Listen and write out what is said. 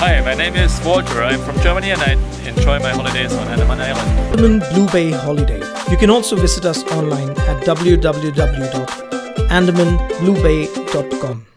Hi, my name is Walter. I'm from Germany and I enjoy my holidays on Andaman Island. Andaman Bluebay holiday. You can also visit us online at www.andamanbluebay.com.